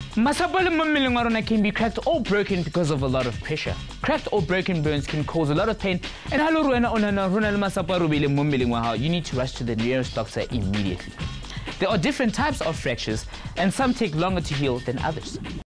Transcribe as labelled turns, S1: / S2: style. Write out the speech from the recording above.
S1: Masapo le mo mmeleng wa rona can be cracked or broken because of a lot of pressure. Cracked or broken bones can cause a lot of pain, and ha le hore wena o nahana hore ho na le masapo a robeileng mo mmeleng wa hao, you need to rush to the nearest doctor immediately. There are different types of fractures, and some take longer to heal than others.